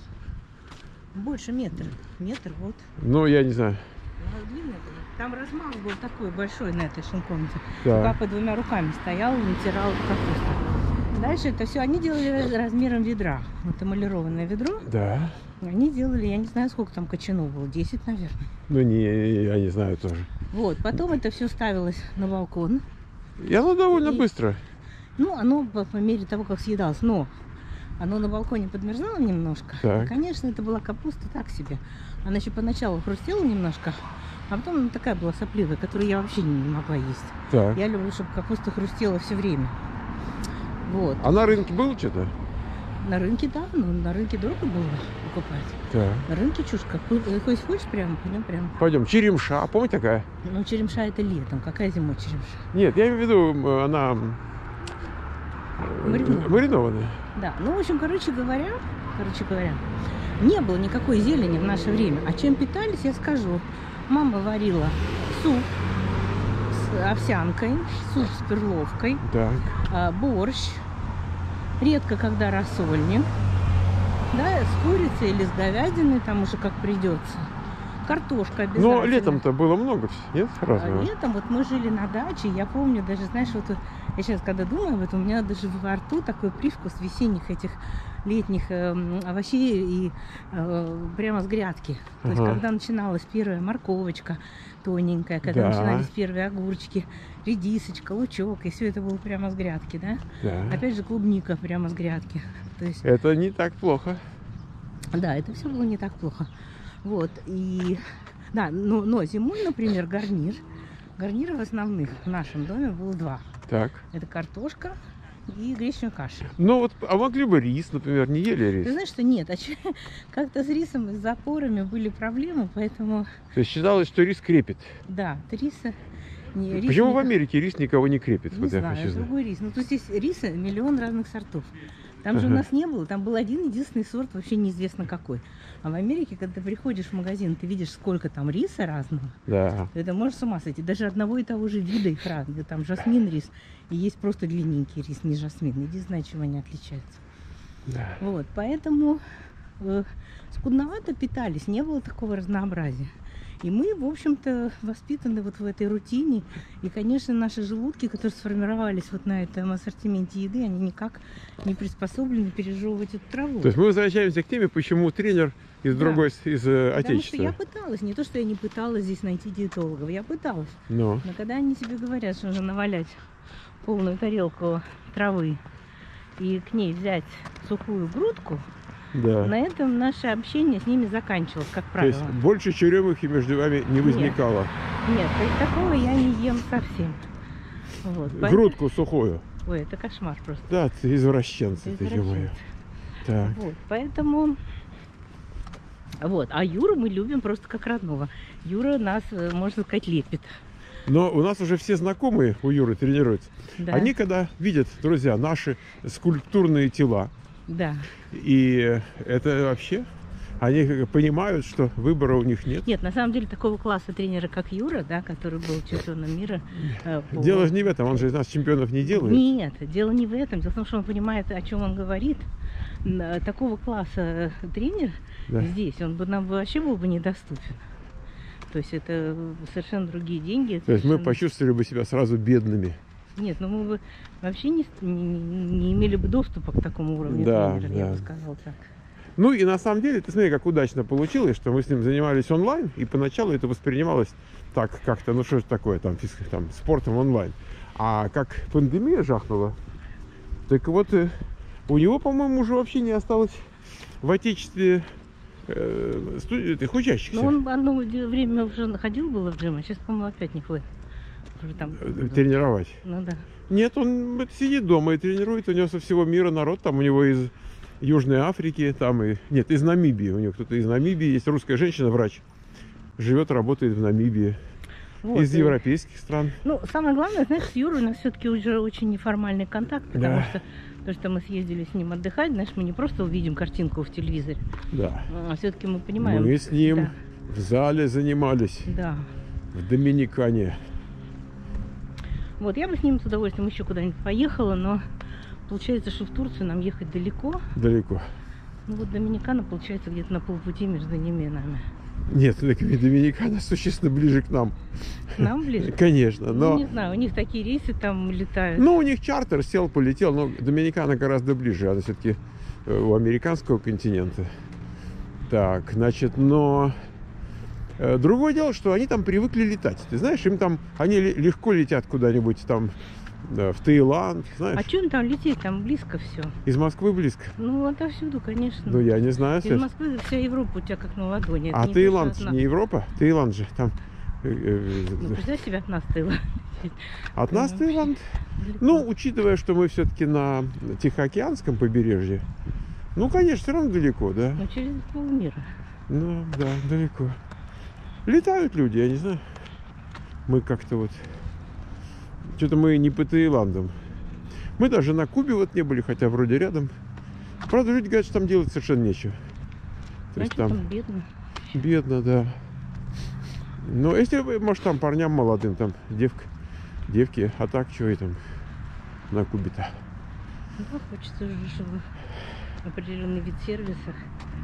Больше метра, метр вот. Ну, я не знаю. Ну, длинная была. Там размах был такой большой на этой шинковнице. Да. Папа двумя руками стоял и натирал капусту. Дальше это все они делали раз- размером ведра. Вот эмалированное ведро. Да. Они делали, я не знаю, сколько там кочанов было, десять, наверное. Ну, не, я не знаю тоже. Вот, потом это все ставилось на балкон. И оно довольно И- быстро. Ну, оно по, по мере того, как съедалось. Но оно на балконе подмерзало немножко. Так. И, конечно, это была капуста так себе. Она еще поначалу хрустела немножко, а потом она такая была сопливая, которую я вообще не могла есть. Так. Я люблю, чтобы капуста хрустела все время. Вот. А на рынке было что-то? На рынке, да, ну, на рынке дорого было покупать. Так. На рынке чушка. Хоть хочешь прямо, пойдем прямо. Пойдем. Черемша, помните такая? Ну, черемша это летом. Какая зимой черемша? Нет, я имею в виду, м, она э, Маринованная. маринованная. Да, ну, в общем, короче говоря, короче говоря, не было никакой зелени в наше время. А чем питались, я скажу. Мама варила суп с овсянкой, суп с перловкой, Так. а, борщ, редко когда рассольник, да, с курицей или с говядиной, там уже как придется. Картошка обязательно. Но летом-то было много, нет, А разного? летом вот мы жили на даче, я помню даже, знаешь, вот я сейчас когда думаю об этом, у меня даже во рту такой привкус весенних этих летних э, овощей и э, прямо с грядки. То есть Ага. когда начиналась первая морковочка тоненькая, когда Да. начинались первые огурчики, редисочка, лучок, и все это было прямо с грядки, да? Да. Опять же клубника прямо с грядки. То есть, Это не так плохо. да, это все было не так плохо. Вот, и да, но, но зимой, например, гарнир. Гарниров основных в нашем доме было два. Так. Это картошка и гречневая каша. Ну вот, а могли бы рис, например, не ели Ты рис? знаешь, что нет, а че- как-то с рисом и с запорами были проблемы, поэтому, То есть считалось, что рис крепит. да, риса... Не, рис Почему не- в Америке рис никого не крепит? Не Вот я знаю, хочу знать. другой рис. Ну, то есть здесь риса миллион разных сортов. Там же у Ага. нас не было, там был один единственный сорт, вообще неизвестно какой. А в Америке, когда ты приходишь в магазин, ты видишь, сколько там риса разного, Да. это можешь с ума сойти. Даже одного и того же вида их разные. Там жасмин рис, и есть просто длинненький рис, не жасмин. Иди знай, чем они отличаются. Да. Вот, поэтому э, скудновато питались, не было такого разнообразия. И мы, в общем-то, воспитаны вот в этой рутине. И, конечно, наши желудки, которые сформировались вот на этом ассортименте еды, они никак не приспособлены пережевывать эту траву. То есть мы возвращаемся к теме, почему тренер из Да. другой, с- из э, Потому что отечества. я пыталась, не то, что я не пыталась здесь найти диетологов, я пыталась. Ну, Но когда они тебе говорят, что нужно навалять полную тарелку травы и к ней взять сухую грудку, да. на этом наше общение с ними заканчивалось, как То правило. есть больше черемухи между вами не возникало. Нет, то есть такого я не ем совсем. Вот, поэтому- Грудку сухую. Ой, это кошмар просто. Да, ты извращенцы, ты Извращенцы. ё-моё. Так. Вот, поэтому... Вот, а Юру мы любим просто как родного. Юра нас, э, можно сказать, лепит. Но у нас уже все знакомые у Юры тренируются. Да, Они когда видят, друзья, наши скульптурные тела, да. и это вообще, они как бы понимают, что выбора у них нет. Нет, на самом деле такого класса тренера, как Юра, да, который был чемпионом мира. э, по- Дело же не в этом, он же из нас чемпионов не делает. Нет, дело не в этом. Дело в том, что он понимает, о чем он говорит. Н- э, Такого класса э, тренер Да. здесь, он бы нам вообще был бы недоступен. То есть это совершенно другие деньги. То есть мы совершенно- почувствовали бы себя сразу бедными. Нет, ну мы бы вообще не, не, не имели бы доступа к такому уровню Да, тренера, да. я бы сказала так. Ну и на самом деле, ты смотри, как удачно получилось, что мы с ним занимались онлайн, и поначалу это воспринималось так как-то, ну что же такое, там, физ, там спортом онлайн. А как пандемия жахнула, так вот э, у него, по-моему, уже вообще не осталось в отечестве э, студ... этих учащихся. Ну он одно время уже находил было в джим, а сейчас, по-моему, опять не ходит. Уже там... Тренировать. Ну да. Нет, он сидит дома и тренирует, у него со всего мира народ, там у него из Южной Африки, там и... Нет, из Намибии, у него кто-то из Намибии, есть русская женщина-врач, живет, работает в Намибии. Вот, из и... европейских стран. Ну, самое главное, знаешь, с Юрой у нас все-таки уже очень неформальный контакт, потому да. что то, что мы съездили с ним отдыхать, знаешь, мы не просто увидим картинку в телевизоре, да. а все-таки мы понимаем. Мы с ним да. в зале занимались, да. в Доминикане. Вот, я бы с ним с удовольствием еще куда-нибудь поехала, но получается, что в Турцию нам ехать далеко. Далеко. Ну вот Доминикана получается где-то на полпути между ними и нами. Нет, Доминикана существенно ближе к нам. К нам ближе? Конечно, но... Ну, не знаю, у них такие рейсы там летают. Ну, у них чартер, сел, полетел, но Доминикана гораздо ближе, она все-таки у американского континента. Так, значит, но... Другое дело, что они там привыкли летать. Ты знаешь, им там... Они легко летят куда-нибудь там... Да, в Таиланд, знаешь. А что им там лететь? Там близко все. Из Москвы близко? Ну, отовсюду, конечно. Ну, я не знаю. Из Москвы вся Европа у тебя как на ладони. А Таиланд не Европа? Таиланд же там... Ну, представь себе от нас Таиланд. От нас Таиланд? Ну, учитывая, что мы все-таки на Тихоокеанском побережье, ну, конечно, все равно далеко, да? Ну, через полмира. Ну, да, далеко. Летают люди, я не знаю. Мы как-то вот... Что-то мы не по Таиландам. Мы даже на Кубе вот не были, хотя вроде рядом. Правда, люди говорят, что там делать совершенно нечего. То Значит, есть там, там бедно. Бедно, да. Но если, может, там парням молодым, там девка, девки, а так, что и там на Кубе-то? Да, хочется уже, чтобы определенный вид сервиса.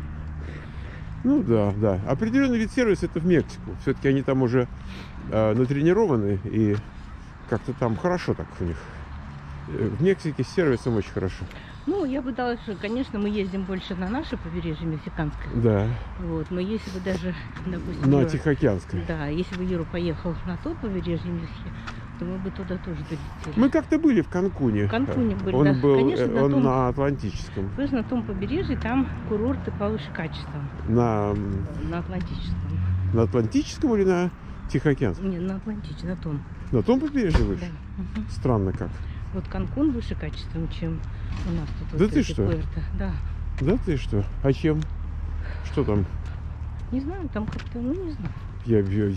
Ну да, да. Определенный вид сервиса это в Мексику. Все-таки они там уже э, натренированы и как-то там хорошо так у них. В Мексике с сервисом очень хорошо. Ну, я бы дала, что, конечно, мы ездим больше на наше побережье мексиканское. Да. Вот, но если бы даже, допустим... На Юра, Тихоокеанское. Да, если бы Юра поехал на то побережье Мексики, то мы бы туда тоже долетели. Мы как-то были в Канкуне. В Канкуне были, он да. Был, конечно, на он том, на Атлантическом. Слышь, на том побережье там курорты повыше качеством. На... На Атлантическом. На Атлантическом или на Тихоокеанском? Нет, на Атлантическом, на том. На том побережье выше? Да. Угу. Странно как. Вот Канкун выше качеством, чем у нас тут. Да вот ты что? Пуэрто. Да. Да ты что? А чем? Что там? Не знаю, там как-то, ну не знаю. Я, я,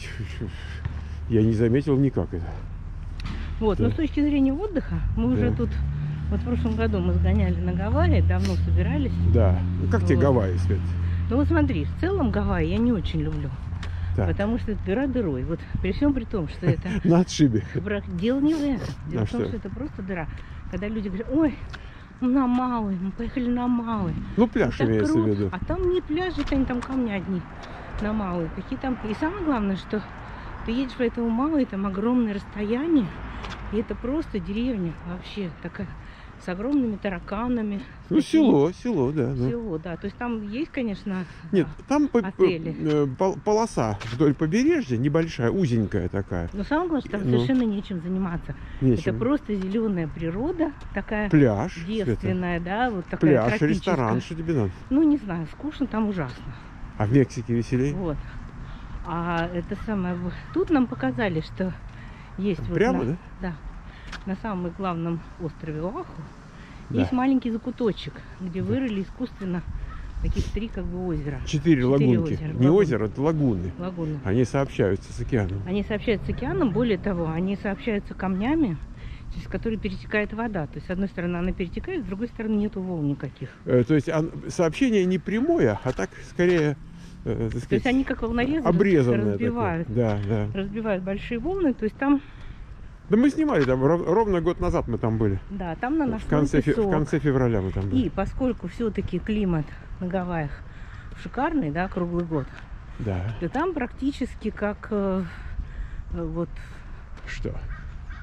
я не заметил никак это. Вот, да. Но с точки зрения отдыха, мы да. уже тут, вот в прошлом году мы сгоняли на Гавайи, давно собирались. Да. Ну как вот. Тебе Гавайи, Свет? Ну вот смотри, в целом Гавайи я не очень люблю. Так. Потому что это дыра дырой. Вот при всем при том, что это... На отшибе. Дело не в этом. Дело в том, что это просто дыра. Когда люди говорят, ой, на Мауи, мы поехали на Мауи. Ну пляж имеется в виду. А там нет пляжа, они там камни одни на Мауи. Какие там... И самое главное, что ты едешь по этому Мауи, там огромное расстояние. И это просто деревня вообще такая, с огромными тараканами. Ну, село, село, да. Село, да. То есть там есть, конечно, нет, там отели. Полоса вдоль побережья небольшая, узенькая такая. Но самое главное, что там ну, совершенно нечем заниматься. Нечем. Это просто зеленая природа, такая пляж, девственная, Света. Да, вот такая пляж, ресторан, что тебе надо? Ну, не знаю, скучно там ужасно. А в Мексике веселее? Вот. А это самое... Тут нам показали, что есть... Прямо, вот на, да? Да. На самом главном острове Оаху да. есть маленький закуточек, где да. вырыли искусственно таких три как бы озера. Четыре, Четыре лагунки. Озера. Не лагуны. озеро, это лагуны. Лагуны. Они сообщаются с океаном. Они сообщаются с океаном, более того, они сообщаются камнями, через которые перетекает вода. То есть, с одной стороны, она перетекает, с другой стороны, нету волн никаких. Э, то есть, сообщение не прямое, а так, скорее... Э, так сказать, то есть, они как волнорезы разбивают. Да, да. Разбивают большие волны, то есть, там... Да мы снимали там, ровно год назад мы там были. Да, там на в конце, в конце февраля мы там были. И поскольку все-таки климат на Гавайях шикарный, да, круглый год, да. то там практически как э, вот... Что?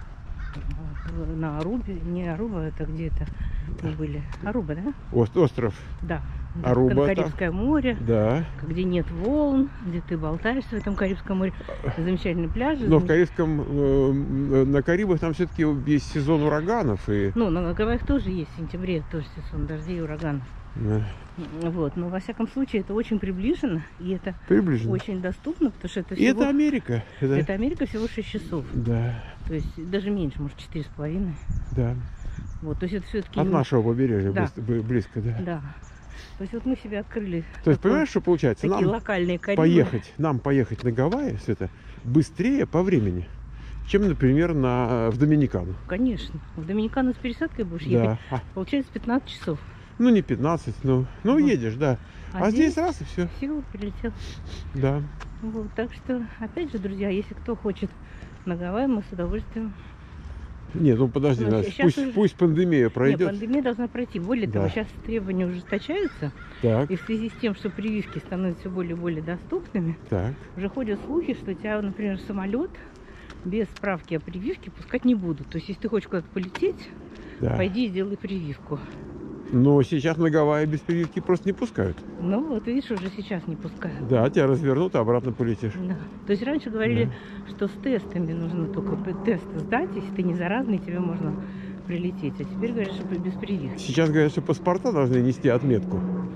на Арубе, не Аруба, это где-то мы были. Аруба, да? Ост- остров. Да. Аруба, Карибское море, да. где нет волн, где ты болтаешься в этом Карибском море. Замечательный пляж. Но в Карибском, э, на Карибах там все-таки есть сезон ураганов. И... Ну, на Гавайях тоже есть, в сентябре тоже сезон дождей и ураганов. Да. Вот, но во всяком случае это очень приближено, и это Приближено. очень доступно, потому что это И всего... это Америка. Это... это Америка всего шесть часов. Да. То есть даже меньше, может, четыре с половиной. Да. Вот, то есть это все-таки... От нашего побережья Да. близко, близко, да. Да. То есть вот мы себе открыли... То есть, такой- понимаешь, что получается? такие Нам локальные Карибы. поехать, нам поехать на Гавайи, Света, быстрее по времени, чем, например, на, в Доминикану. Конечно. В Доминикану с пересадкой будешь Да. ехать. А, Получается пятнадцать часов. ну, не пятнадцать, ну, ну Мгм. едешь, да. А, А здесь здесь- раз и все. Все, прилетел. Да. Вот, так что, опять же, друзья, если кто хочет на Гавайи, мы с удовольствием... Нет, ну подожди, Ну, Настя, щас пусть, уже- пусть пандемия Нет, пройдет. пандемия должна пройти. Более Да. того, сейчас требования ужесточаются. Так, И в связи с тем, что прививки становятся все более и более доступными, так. уже ходят слухи, что тебя, например, самолет без справки о прививке пускать не будут. То есть, если ты хочешь куда-то полететь, Да. пойди и сделай прививку. Но сейчас на Гавайи без прививки просто не пускают. Ну, вот видишь, уже сейчас не пускают. Да, тебя развернут, а обратно полетишь. Да. То есть раньше говорили, что с тестами нужно только п- тесты сдать, если ты не заразный, тебе можно прилететь. А теперь говорят, что без прививки. Сейчас говорят, что паспорта должны нести отметку,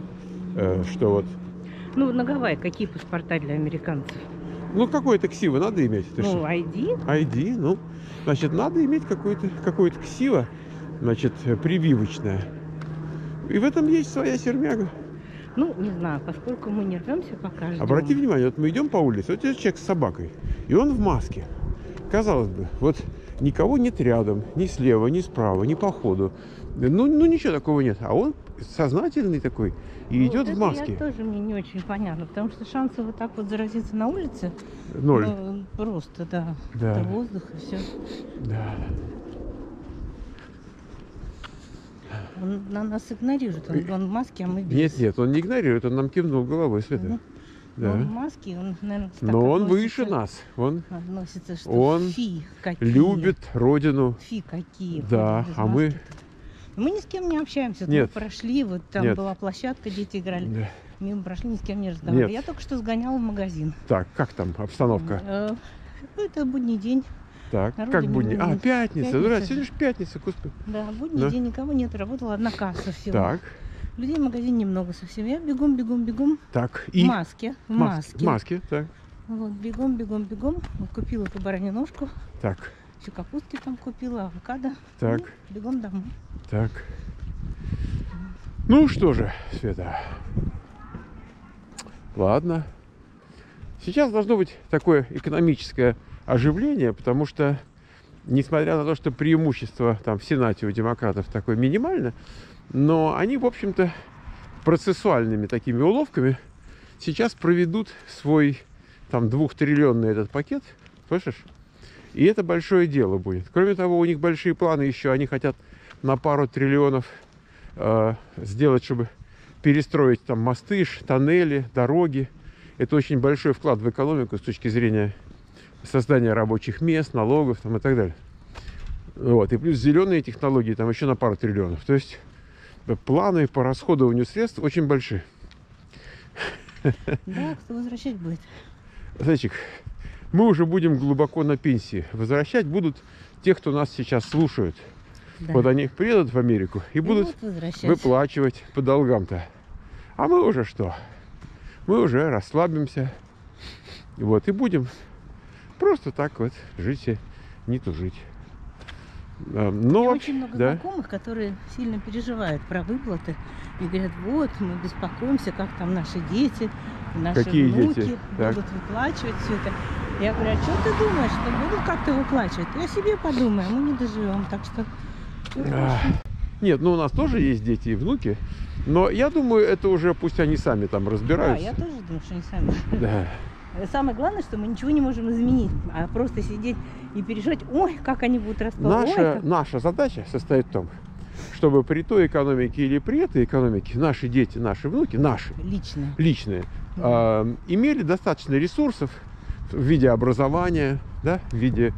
э, что вот. Ну, на Гавайи какие паспорта для американцев? Ну, какое-то ксиво надо иметь. Ты Ну, что? ай ди. ай ди, ну, значит, надо иметь какое-то какое-то ксиво, значит, э, прививочное. И в этом есть своя сермяга. Ну, не знаю, поскольку мы не рвемся пока ждем. Обрати внимание, вот мы идем по улице, вот здесь человек с собакой, и он в маске. Казалось бы, вот никого нет рядом, ни слева, ни справа, ни по ходу. Ну, ну ничего такого нет. А он сознательный такой и Ну, идет вот в это маске. Я тоже мне не очень понятно, потому что шансы вот так вот заразиться на улице Ноль. ну, просто, да. Да. Это воздух и все. Да. Он на нас игнорирует. Он, он в маске, а мы без. Нет, нет, он не игнорирует, он нам кивнул головой, Света. Мгм. Да. Он в маске, он, наверное, так Но он относится- выше нас. Он Относится, что Он фи какие. любит родину. Фи какие. Да, ходят без а мы- маски-то. Мы ни с кем не общаемся. Нет. Мы прошли, вот там Нет. была площадка, дети играли. Да. Мимо прошли, ни с кем не разговаривали. Нет. Я только что сгоняла в магазин. Так, как там обстановка? Э, ну, это будний день. Так, народу как не будни? А, будет. пятница. Пятница Дура, же. сегодня же пятница, господи. Да, будний Да. день, никого нет. Работала одна касса всего. Так, Людей в магазине немного совсем. Я бегом, бегом, бегом. так. В И маске. В маски. маске. Маски, так. Вот, бегом, бегом, бегом. Вот купила эту баранью ножку. Так, Еще капустки там купила, авокадо. так, Ну, бегом домой. так. Ну что же, Света. Ладно. Сейчас должно быть такое экономическое оживление, потому что, несмотря на то, что преимущество там в Сенате у демократов такое минимально, но они, в общем-то, процессуальными такими уловками сейчас проведут свой там двухтриллионный этот пакет, слышишь? И это большое дело будет. Кроме того, у них большие планы еще, они хотят на пару триллионов э, сделать, чтобы перестроить там мосты, ш- тоннели, дороги. Это очень большой вклад в экономику с точки зрения создания рабочих мест, налогов там, и так далее. Вот. И плюс зеленые технологии там еще на пару триллионов. То есть э, планы по расходованию средств очень большие. Да, кто возвращать будет? Зайчик, мы уже будем глубоко на пенсии. Возвращать будут те, кто нас сейчас слушают. Да. Вот они приедут в Америку и И будут вот возвращать. выплачивать по долгам-то. А мы уже что? Мы уже расслабимся. Вот, и будем просто так вот жить и не тужить. А, У Но, меня вообще- очень много да, знакомых, которые сильно переживают про выплаты и говорят, вот, мы беспокоимся, как там наши дети, наши Какие внуки дети? Так. будут выплачивать все это. Я говорю, а что ты думаешь, что будут как-то выплачивать? Я себе подумаю, мы не доживем, так что... всё Ах. хорошо. Нет, ну у нас тоже есть дети и внуки. Но я думаю, это уже пусть они сами там Да, разбираются. я тоже думаю, что они сами. Да. Самое главное, что мы ничего не можем изменить, а просто сидеть и переживать, ой, как они будут расплывать. Наша, наша задача состоит в том, чтобы при той экономике или при этой экономике наши дети, наши внуки, наши, Личные. личные, Да. э, имели достаточно ресурсов в виде образования, да, в виде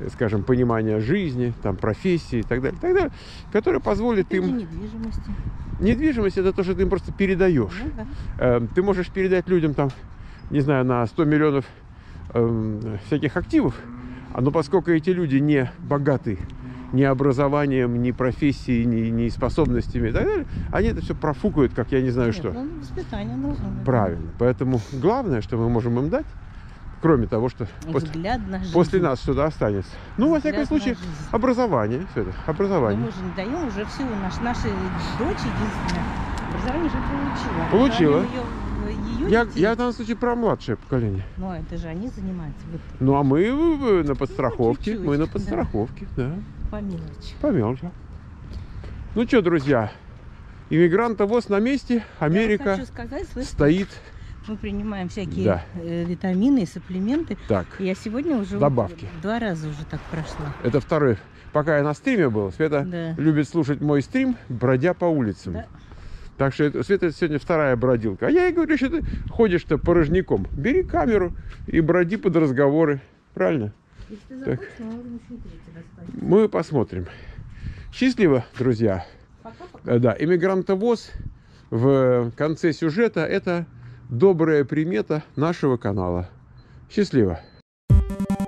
скажем, понимания жизни, там, профессии и так далее, так далее, которое позволит Опять же, им... недвижимости. Недвижимость — это то, что ты им просто передаешь. Ну, да. Ты можешь передать людям, там, не знаю, на сто миллионов э, всяких активов, но поскольку эти люди не богаты ни образованием, ни профессией, ни, ни способностями и так далее, они это все профукают, как я не знаю Нет, что. ну, воспитание должно быть. Правильно. Поэтому главное, что мы можем им дать, кроме того, что после, Взгляд на жизнь. после нас что-то останется. Ну, во всяком Взгляд случае, на жизнь. образование. Все это, Но образование. мы же не даем уже все. Наш, наша дочь единственная образование уже получила. Получила. Образованием Ее, ее Я, детей. я в данном случае про младшее поколение. Но это же они занимаются. Вот, Ну, а мы э, на подстраховке. чуть-чуть, Мы на да. подстраховке, да. по мелочи. По мелочи. Ну что, друзья, иммигрантовоз на месте, Я Америка вам хочу сказать, слышите, стоит. мы принимаем всякие Да. э, витамины и сапплименты. Так, Я сегодня уже Добавки. два раза уже так прошла. это второй. Пока я на стриме был, Света Да. любит слушать мой стрим, бродя по улицам. Да. Так что это, Света, это сегодня вторая бродилка. А я ей говорю, что ты ходишь-то порожняком. Бери камеру и броди под разговоры. Правильно? Если ты Так. захочешь, мы можем еще и третий достать. Мы посмотрим. Счастливо, друзья. Пока-пока. Э, Да, иммигрантовоз в конце сюжета — это добрая примета нашего канала. Счастливо.